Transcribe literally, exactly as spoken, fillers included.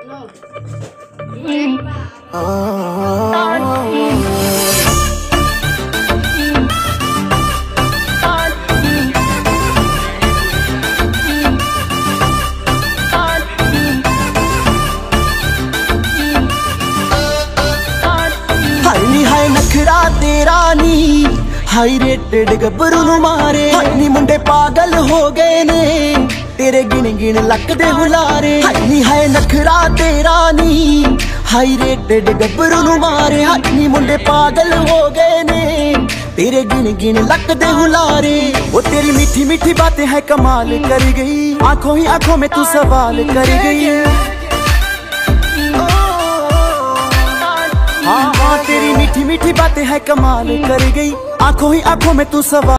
हाय नखरा तेरा नी high rated गब्बरू नू मारे नी मुंडे पागल हो गए ने तेरे गिन गिन लक दे हुलारे। नी हाय नखरा तेरा नी हाई रेटेड गब्बरू नू मारे नी मुंडे पागल हो गए ने तेरे गिन गिन लक दे हुलारे। वो तेरी मीठी मीठी बातें है कमाल कर गई, आंखों ही आंखों में तू सवाल कर गई। हाँ हाँ तेरी मीठी मीठी बातें है कमाल कर गई, आंखों ही आंखों में तू सवाल